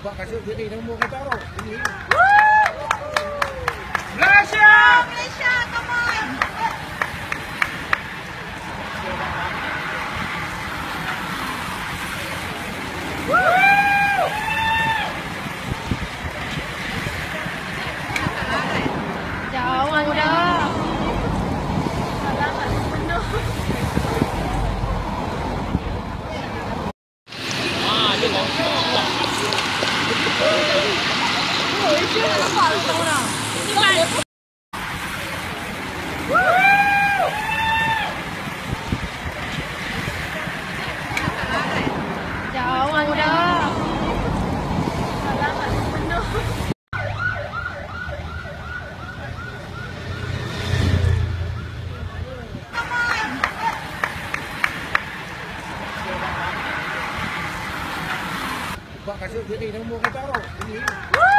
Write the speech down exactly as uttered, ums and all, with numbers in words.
Buat kasut diri nombor kita tu. Ini. Malaysia! Malaysia, come on! Jauh dah. Alamat penuh. Ah, dia nak. Oh, itu nak nampak lu tahu dah. Ini balik. Jauh dah. Alamat penuh. Buat kasut diri nombor kita tu. Ini.